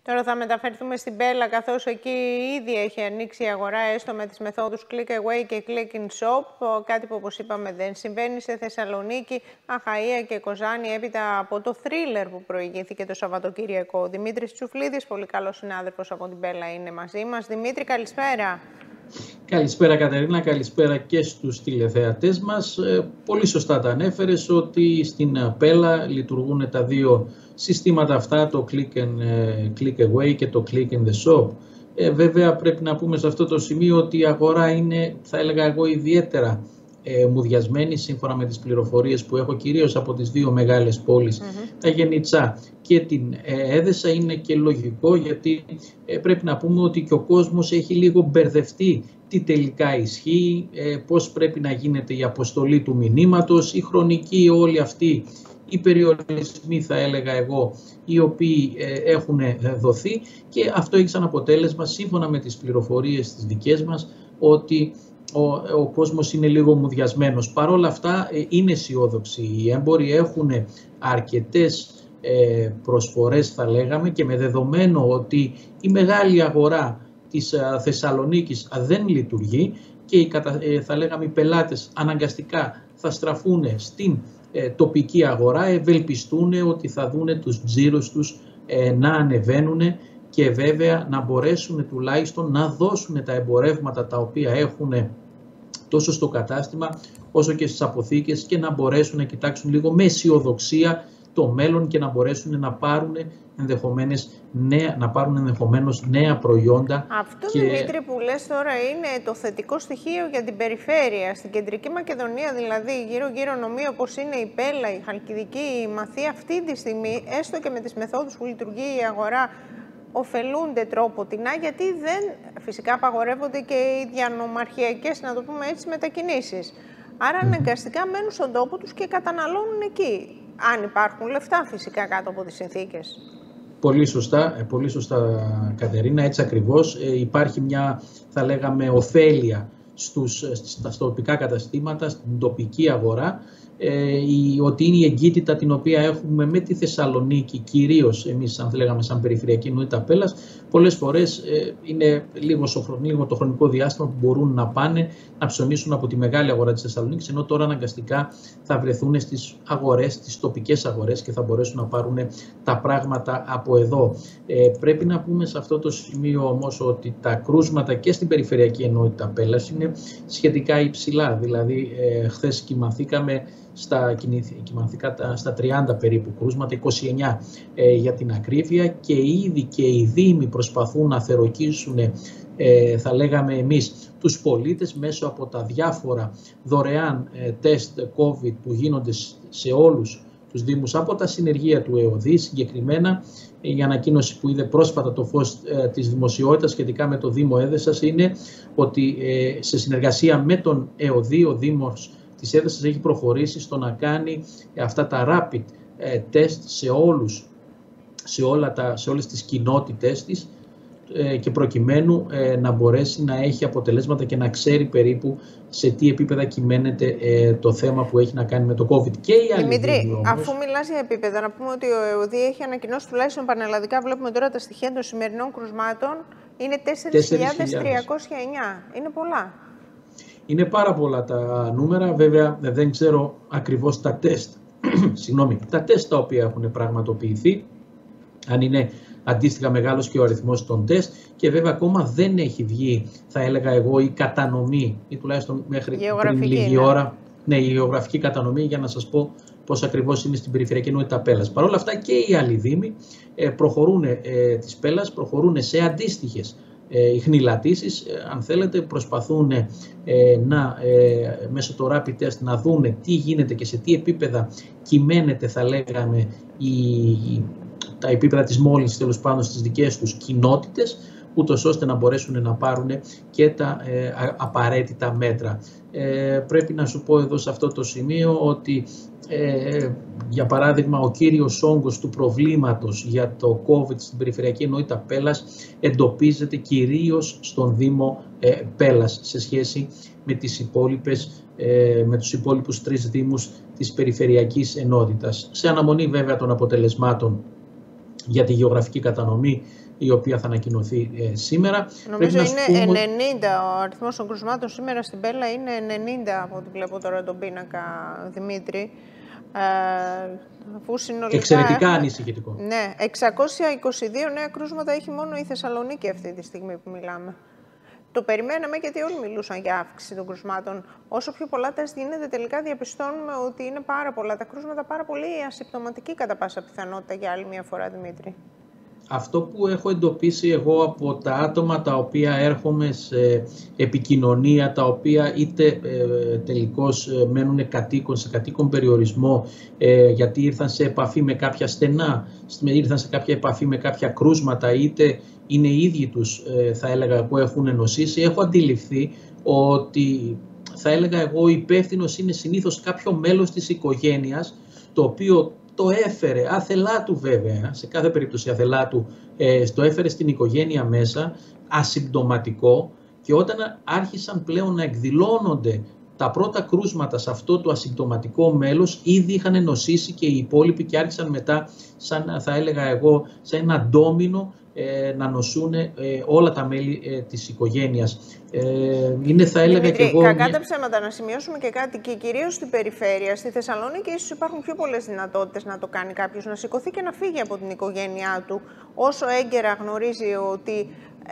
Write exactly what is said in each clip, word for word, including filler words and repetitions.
Τώρα θα μεταφερθούμε στην Πέλα, καθώς εκεί ήδη έχει ανοίξει η αγορά, έστω με τις μεθόδους click away και click in shop, κάτι που όπως είπαμε δεν συμβαίνει σε Θεσσαλονίκη, Αχαΐα και Κοζάνη, έπειτα από το θρίλερ που προηγήθηκε το Σαββατοκύριακο. Ο Δημήτρης Τσουφλίδης, πολύ καλός συνάδελφος από την Πέλα, είναι μαζί μας. Δημήτρη, καλησπέρα. Καλησπέρα Κατερίνα, καλησπέρα και στους τηλεθεατές μας. Ε, πολύ σωστά τα ανέφερες ότι στην Πέλα λειτουργούν τα δύο συστήματα αυτά, το click, and, click away και το click in the shop. Ε, βέβαια πρέπει να πούμε σε αυτό το σημείο ότι η αγορά είναι, θα έλεγα εγώ, ιδιαίτερα ε, μουδιασμένη σύμφωνα με τις πληροφορίες που έχω, κυρίως από τις δύο μεγάλες πόλεις, mm-hmm. τα Γενιτσά και την ε, Έδεσα. Είναι και λογικό, γιατί ε, πρέπει να πούμε ότι και ο κόσμος έχει λίγο μπερδευτεί τι τελικά ισχύει, ε, πώς πρέπει να γίνεται η αποστολή του μηνύματος, η χρονική, όλοι αυτοί οι περιορισμοί, θα έλεγα εγώ, οι οποίοι ε, έχουν δοθεί, και αυτό έχει σαν αποτέλεσμα, σύμφωνα με τις πληροφορίες τις δικές μας, ότι ο, ο κόσμος είναι λίγο μουδιασμένος. Παρ' όλα αυτά ε, είναι αισιόδοξοι. Οι έμποροι έχουν αρκετές ε, προσφορές, θα λέγαμε, και με δεδομένο ότι η μεγάλη αγορά της ε, Θεσσαλονίκης δεν λειτουργεί και οι, ε, θα λέγαμε, οι πελάτες αναγκαστικά θα στραφούν στην ε, τοπική αγορά, ευελπιστούν ότι θα δούνε τους τζίρους τους ε, να ανεβαίνουν και βέβαια να μπορέσουν τουλάχιστον να δώσουν τα εμπορεύματα τα οποία έχουν τόσο στο κατάστημα όσο και στις αποθήκες, και να μπορέσουν να κοιτάξουν λίγο με αισιοδοξία το μέλλον και να μπορέσουν να πάρουν ενδεχομένως νέα, να πάρουν ενδεχομένως νέα προϊόντα. Αυτό, και... Δημήτρη, που λες τώρα είναι το θετικό στοιχείο για την περιφέρεια. Στην Κεντρική Μακεδονία, δηλαδή γύρω-γύρω νομίο όπως είναι η Πέλα, η Χαλκιδική, η Μαθία, αυτή τη στιγμή, έστω και με τις μεθόδους που λειτουργεί η αγορά, ωφελούνται τρόποτινά, γιατί δεν, φυσικά απαγορεύονται και οι διανομαρχιακές, να το πούμε έτσι, μετακινήσεις. Άρα αναγκαστικά μένουν στον τόπο τους και καταναλώνουν εκεί. Αν υπάρχουν λεφτά, φυσικά, κάτω από τις συνθήκες. Πολύ σωστά, πολύ σωστά Κατερίνα, έτσι ακριβώς. Ε, υπάρχει μια, θα λέγαμε, ωφέλεια στους, στα τοπικά καταστήματα, στην τοπική αγορά, ε, η, ότι είναι η εγκύτητα την οποία έχουμε με τη Θεσσαλονίκη, κυρίως εμείς, αν λέγαμε, σαν περιφερειακή ενότητα Πέλας, πολλές φορές ε, είναι λίγο, λίγο το χρονικό διάστημα που μπορούν να πάνε να ψωνίσουν από τη μεγάλη αγορά της Θεσσαλονίκης, ενώ τώρα αναγκαστικά θα βρεθούν στις αγορές, στις τοπικές αγορές, και θα μπορέσουν να πάρουν τα πράγματα από εδώ. Ε, πρέπει να πούμε σε αυτό το σημείο όμως ότι τα κρούσματα και στην περιφερειακή ενότητα Πέλας είναι σχετικά υψηλά. Δηλαδή, ε, χθες κοιμαθήκαμε στα, στα τριάντα περίπου κρούσματα, είκοσι εννιά ε, για την ακρίβεια, και ήδη και οι δήμοι προσπαθούν να θεροκίσουν, ε, θα λέγαμε εμείς, τους πολίτες μέσω από τα διάφορα δωρεάν ε, τεστ COVID που γίνονται σε όλους τους δήμους από τα συνεργεία του ΕΟΔΗ. Συγκεκριμένα, η ανακοίνωση που είδε πρόσφατα το φως ε, της δημοσιότητας σχετικά με το Δήμο Έδεσας είναι ότι ε, σε συνεργασία με τον ΕΟΔΗ, ο Δήμος της Έδεσας έχει προχωρήσει στο να κάνει ε, αυτά τα rapid ε, test σε, όλους, σε, όλα τα, σε όλες τις κοινότητες της, και προκειμένου ε, να μπορέσει να έχει αποτελέσματα και να ξέρει περίπου σε τι επίπεδα κυμαίνεται ε, το θέμα που έχει να κάνει με το COVID. Και η Δημήτρη, όμως, αφού μιλάς για επίπεδα, να πούμε ότι ο ΕΟΔΗ έχει ανακοινώσει τουλάχιστον πανελλαδικά, βλέπουμε τώρα τα στοιχεία των σημερινών κρουσμάτων, είναι τέσσερις χιλιάδες τριακόσια εννιά. Είναι πολλά. Είναι πάρα πολλά τα νούμερα. Βέβαια δεν ξέρω ακριβώς τα τεστ, συγγνώμη, τα τεστ τα οποία έχουν πραγματοποιηθεί, αν είναι αντίστοιχα μεγάλος και ο αριθμός των τεστ, και βέβαια ακόμα δεν έχει βγει, θα έλεγα εγώ, η κατανομή, ή τουλάχιστον μέχρι πριν λίγη ναι. ώρα, ναι, η γεωγραφική κατανομή, για να σας πω πώς ακριβώς είναι στην περιφερειακή ενότητα Πέλας. Παρ' όλα αυτά και οι άλλοι δήμοι ε, προχωρούν, ε, της Πέλας προχωρούν σε αντίστοιχες ε, ιχνηλατήσεις, ε, αν θέλετε, προσπαθούν ε, να, ε, μέσω το rapid test να δούνε τι γίνεται και σε τι επίπεδα κυμαίνεται, θα λέγαμε, η, η τα επίπεδα της μόλυνσης, τέλος πάντων, στις δικές τους κοινότητες, ούτως ώστε να μπορέσουν να πάρουν και τα ε, απαραίτητα μέτρα. Ε, πρέπει να σου πω εδώ σε αυτό το σημείο ότι, ε, για παράδειγμα, ο κύριος όγκος του προβλήματος για το COVID στην περιφερειακή ενότητα Πέλας εντοπίζεται κυρίως στον Δήμο ε, Πέλας σε σχέση με, τις υπόλοιπες, ε, με τους υπόλοιπους τρεις δήμους της περιφερειακής ενότητας. Σε αναμονή βέβαια των αποτελεσμάτων για τη γεωγραφική κατανομή, η οποία θα ανακοινωθεί ε, σήμερα. Νομίζω είναι πούμε... ενενήντα, ο αριθμός των κρουσμάτων σήμερα στην Πέλλα είναι ενενήντα, από ό,τι βλέπω τώρα τον πίνακα, Δημήτρη. Ε, αφού συνολικά Εξαιρετικά έχουμε... ανησυχητικό. Ναι, εξακόσια είκοσι δύο νέα κρούσματα έχει μόνο η Θεσσαλονίκη αυτή τη στιγμή που μιλάμε. Το περιμέναμε γιατί όλοι μιλούσαν για αύξηση των κρουσμάτων. Όσο πιο πολλά τεστ γίνεται, τελικά διαπιστώνουμε ότι είναι πάρα πολλά τα κρούσματα, πάρα πολύ ασυμπτωματικοί κατά πάσα πιθανότητα για άλλη μια φορά, Δημήτρη. Αυτό που έχω εντοπίσει εγώ από τα άτομα τα οποία έρχομαι σε επικοινωνία, τα οποία είτε ε, τελικώς ε, μένουν κατοίκον, σε κατοίκον περιορισμό, ε, γιατί ήρθαν σε επαφή με κάποια στενά, ήρθαν σε κάποια επαφή με κάποια κρούσματα, είτε είναι οι ίδιοι τους, ε, θα έλεγα, που έχουν νοσήσει, έχω αντιληφθεί ότι, θα έλεγα εγώ, υπεύθυνος είναι συνήθως κάποιο μέλος της οικογένειας, το οποίο το έφερε, άθελά του βέβαια, σε κάθε περίπτωση άθελά του, ε, το έφερε στην οικογένεια μέσα, ασυμπτωματικό, και όταν άρχισαν πλέον να εκδηλώνονται τα πρώτα κρούσματα σε αυτό το ασυμπτωματικό μέλος, ήδη είχαν νοσήσει και οι υπόλοιποι και άρχισαν μετά, σαν θα έλεγα εγώ, σε ένα ντόμινο, ε, να νοσούν ε, όλα τα μέλη ε, της οικογένειας. Ε, είναι, θα έλεγα, Δημήτρη, και εγώ... κακά τα ψέματα, να σημειώσουμε και κάτι, και κυρίως στην περιφέρεια, στη Θεσσαλονίκη, ίσως υπάρχουν πιο πολλές δυνατότητες να το κάνει κάποιος, να σηκωθεί και να φύγει από την οικογένειά του, όσο έγκαιρα γνωρίζει ότι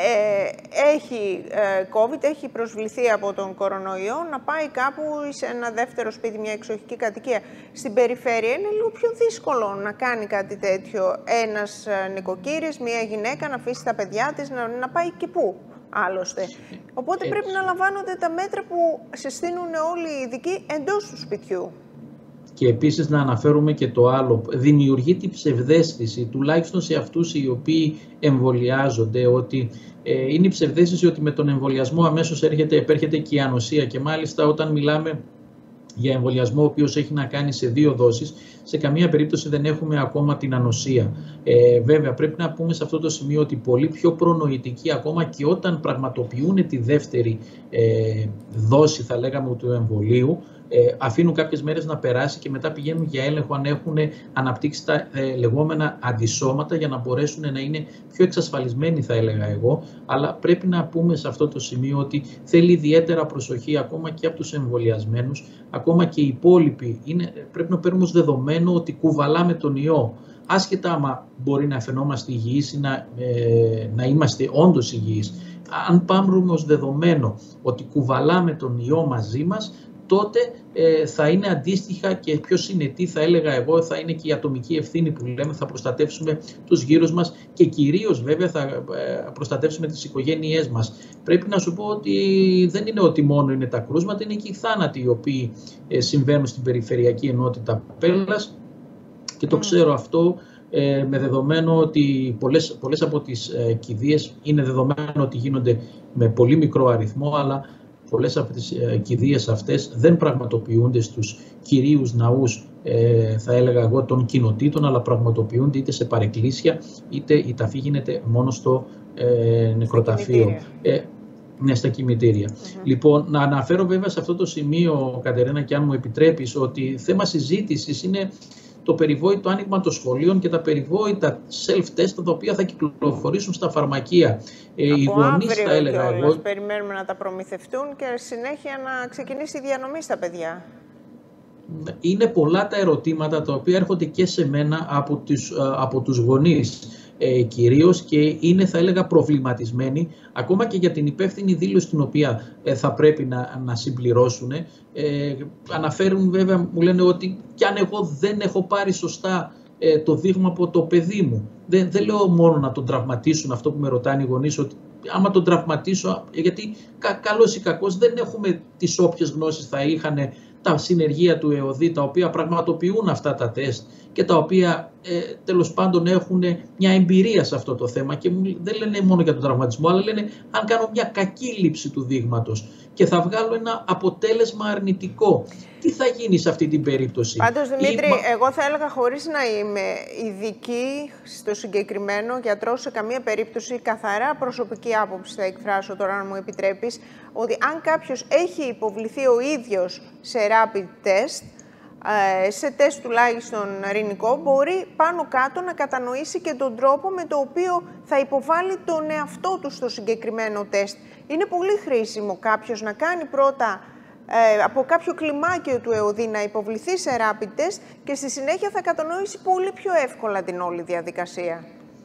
ε, έχει ε, COVID, έχει προσβληθεί από τον κορονοϊό, να πάει κάπου σε ένα δεύτερο σπίτι, μια εξοχική κατοικία. Στην περιφέρεια είναι λίγο πιο δύσκολο να κάνει κάτι τέτοιο ένας νοικοκύρης, μια γυναίκα, να αφήσει τα παιδιά της, να, να πάει και πού. Άλλωστε. Οπότε Έτσι. πρέπει να λαμβάνονται τα μέτρα που συστήνουν όλοι οι ειδικοί εντός του σπιτιού. Και επίσης να αναφέρουμε και το άλλο, δημιουργεί την ψευδαίσθηση, τουλάχιστον σε αυτούς οι οποίοι εμβολιάζονται, ότι ε, είναι η ψευδαίσθηση ότι με τον εμβολιασμό αμέσως έρχεται, επέρχεται και η ανοσία, και μάλιστα όταν μιλάμε για εμβολιασμό ο οποίος έχει να κάνει σε δύο δόσεις, σε καμία περίπτωση δεν έχουμε ακόμα την ανοσία. Ε, βέβαια, πρέπει να πούμε σε αυτό το σημείο ότι πολύ πιο προνοητικοί, ακόμα και όταν πραγματοποιούν τη δεύτερη ε, δόση, θα λέγαμε, του εμβολίου, ε, αφήνουν κάποιες μέρες να περάσει και μετά πηγαίνουν για έλεγχο αν έχουν αναπτύξει τα ε, λεγόμενα αντισώματα, για να μπορέσουν να είναι πιο εξασφαλισμένοι, θα έλεγα εγώ. Αλλά πρέπει να πούμε σε αυτό το σημείο ότι θέλει ιδιαίτερα προσοχή ακόμα και από τους εμβολιασμένους, ακόμα και οι υπόλοιποι. Είναι, πρέπει να παίρνουμε ως δεδομένο ότι κουβαλάμε τον ιό. Άσχετα άμα μπορεί να φαινόμαστε υγιείς ή να, ε, να είμαστε όντως υγιείς. Αν πάρουμε ως δεδομένο ότι κουβαλάμε τον ιό μαζί μας, τότε ε, θα είναι αντίστοιχα και πιο συνετή, θα έλεγα εγώ, θα είναι και η ατομική ευθύνη που λέμε, θα προστατεύσουμε τους γύρους μας και κυρίως βέβαια θα ε, προστατεύσουμε τις οικογένειές μας. Πρέπει να σου πω ότι δεν είναι ότι μόνο είναι τα κρούσματα, είναι και οι θάνατοι οι οποίοι ε, συμβαίνουν στην περιφερειακή ενότητα Πέλλας, και το ξέρω αυτό ε, με δεδομένο ότι πολλές, πολλές από τις ε, κηδείες είναι δεδομένο ότι γίνονται με πολύ μικρό αριθμό, αλλά πολλές από τις ε, κηδείες αυτές δεν πραγματοποιούνται στους κυρίους ναούς, ε, θα έλεγα εγώ, των κοινοτήτων, αλλά πραγματοποιούνται είτε σε παρεκκλήσια, είτε η ταφή γίνεται μόνο στο ε, νεκροταφείο. Ε, ναι, στα κημητήρια. Mm-hmm. Λοιπόν, να αναφέρω βέβαια σε αυτό το σημείο, Κατερίνα, και αν μου επιτρέπεις, ότι θέμα συζήτησης είναι το περιβόητο άνοιγμα των σχολείων και τα περιβόητα self-test, τα οποία θα κυκλοφορήσουν στα φαρμακεία. Ε, οι γονείς, θα έλεγα εγώ, περιμένουμε να τα προμηθευτούν και συνέχεια να ξεκινήσει η διανομή στα παιδιά. Είναι πολλά τα ερωτήματα τα οποία έρχονται και σε μένα από τους, από τους γονείς ε, κυρίως, και είναι, θα έλεγα, προβληματισμένοι ακόμα και για την υπεύθυνη δήλωση την οποία ε, θα πρέπει να, να συμπληρώσουν. Ε, αναφέρουν βέβαια, μου λένε ότι κι αν εγώ δεν έχω πάρει σωστά ε, το δείγμα από το παιδί μου, δεν, δεν λέω μόνο να τον τραυματίσουν, αυτό που με ρωτάνε οι γονείς, ότι άμα τον τραυματίσω, γιατί κα, καλώς ή κακώς δεν έχουμε τις όποιες γνώσεις θα είχαν τα συνεργεία του ΕΟΔΗ, τα οποία πραγματοποιούν αυτά τα τεστ και τα οποία ε, τέλος πάντων έχουν μια εμπειρία σε αυτό το θέμα, και δεν λένε μόνο για τον τραυματισμό, αλλά λένε αν κάνω μια κακή λήψη του δείγματος και θα βγάλω ένα αποτέλεσμα αρνητικό, τι θα γίνει σε αυτή την περίπτωση. Πάντως, Δημήτρη, Ή... εγώ θα έλεγα, χωρίς να είμαι ειδική στο συγκεκριμένο γιατρό σε καμία περίπτωση, καθαρά προσωπική άποψη θα εκφράσω τώρα, αν μου επιτρέπεις, ότι αν κάποιος έχει υποβληθεί ο ίδιος σε rapid test, σε τεστ τουλάχιστον ειρηνικό, μπορεί πάνω κάτω να κατανοήσει και τον τρόπο με το οποίο θα υποβάλει τον εαυτό του στο συγκεκριμένο τεστ. Είναι πολύ χρήσιμο κάποιος να κάνει πρώτα ε, από κάποιο κλιμάκιο του ΕΟΔΗ να υποβληθεί σε rapid test και στη συνέχεια θα κατανοήσει πολύ πιο εύκολα την όλη διαδικασία.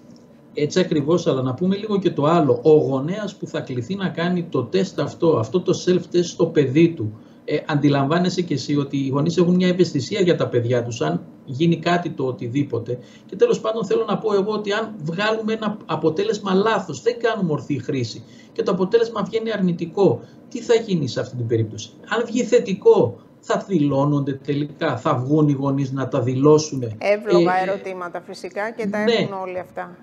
Έτσι ακριβώς, αλλά να πούμε λίγο και το άλλο. Ο γονέας που θα κληθεί να κάνει το τεστ αυτό, αυτό το self-test στο παιδί του, Ε, αντιλαμβάνεσαι και εσύ ότι οι γονείς έχουν μια ευαισθησία για τα παιδιά τους, αν γίνει κάτι το οτιδήποτε. Και τέλος πάντων θέλω να πω εγώ ότι αν βγάλουμε ένα αποτέλεσμα λάθος, δεν κάνουμε ορθή χρήση και το αποτέλεσμα βγαίνει αρνητικό, τι θα γίνει σε αυτή την περίπτωση? Αν βγει θετικό, θα δηλώνονται τελικά, θα βγουν οι γονείς να τα δηλώσουν? Εύλογα ε, ερωτήματα φυσικά και τα ναι. έχουν όλοι αυτά.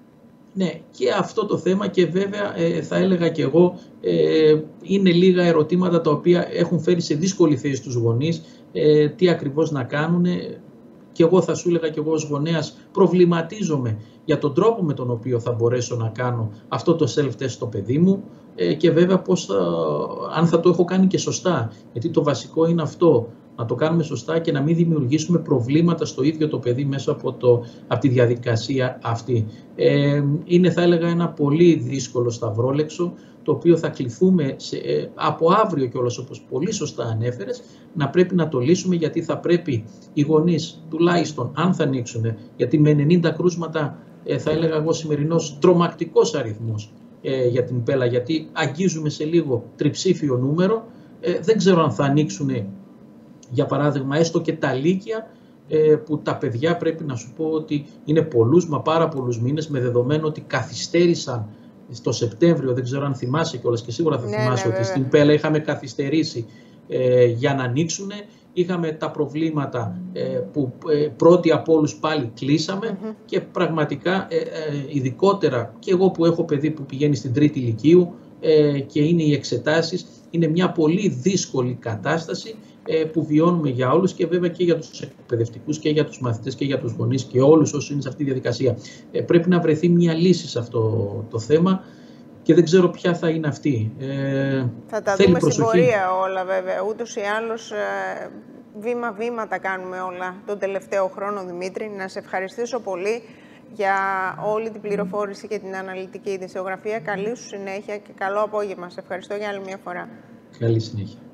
Ναι, και αυτό το θέμα και βέβαια ε, θα έλεγα και εγώ ε, είναι λίγα ερωτήματα τα οποία έχουν φέρει σε δύσκολη θέση τους γονείς, ε, τι ακριβώς να κάνουν. Και εγώ θα σου έλεγα και εγώ ως γονέας προβληματίζομαι για τον τρόπο με τον οποίο θα μπορέσω να κάνω αυτό το self-test στο παιδί μου ε, και βέβαια πώς θα, αν θα το έχω κάνει και σωστά, γιατί το βασικό είναι αυτό. Να το κάνουμε σωστά και να μην δημιουργήσουμε προβλήματα στο ίδιο το παιδί μέσα από, το, από τη διαδικασία αυτή. Ε, είναι, θα έλεγα, ένα πολύ δύσκολο σταυρόλεξο, το οποίο θα κληθούμε σε, ε, από αύριο κιόλας, όπως πολύ σωστά ανέφερες, να πρέπει να το λύσουμε, γιατί θα πρέπει οι γονείς, τουλάχιστον αν θα ανοίξουν, γιατί με ενενήντα κρούσματα, ε, θα έλεγα εγώ σημερινός τρομακτικός αριθμός ε, για την Πέλα, γιατί αγγίζουμε σε λίγο τριψήφιο νούμερο, ε, δεν ξέρω αν θα ανοίξουν, για παράδειγμα, έστω και τα λύκεια, που τα παιδιά πρέπει να σου πω ότι είναι πολλούς, μα πάρα πολλούς μήνες, με δεδομένο ότι καθυστέρησαν στο Σεπτέμβριο, δεν ξέρω αν θυμάσαι κιόλας και σίγουρα θα ναι, θυμάσαι ναι, ότι βέβαια. στην Πέλα είχαμε καθυστερήσει ε, για να ανοίξουν. Είχαμε τα προβλήματα ε, που ε, πρώτοι από όλους πάλι κλείσαμε mm-hmm. και πραγματικά ε, ε, ειδικότερα και εγώ που έχω παιδί που πηγαίνει στην τρίτη λυκείου ε, και είναι οι εξετάσεις, είναι μια πολύ δύσκολη κατάσταση που βιώνουμε για όλους και βέβαια και για τους εκπαιδευτικούς και για τους μαθητές και για τους γονείς και όλους όσοι είναι σε αυτή τη διαδικασία. Πρέπει να βρεθεί μια λύση σε αυτό το θέμα και δεν ξέρω ποια θα είναι αυτή. Ε, θα τα δούμε στην πορεία όλα βέβαια. Ούτως ή άλλως βήμα-βήμα τα κάνουμε όλα τον τελευταίο χρόνο, Δημήτρη. Να σε ευχαριστήσω πολύ για όλη την πληροφόρηση και την αναλυτική ειδησιογραφία. Καλή σου συνέχεια και καλό απόγευμα. Σε ευχαριστώ για άλλη μια φορά. Καλή συνέχεια.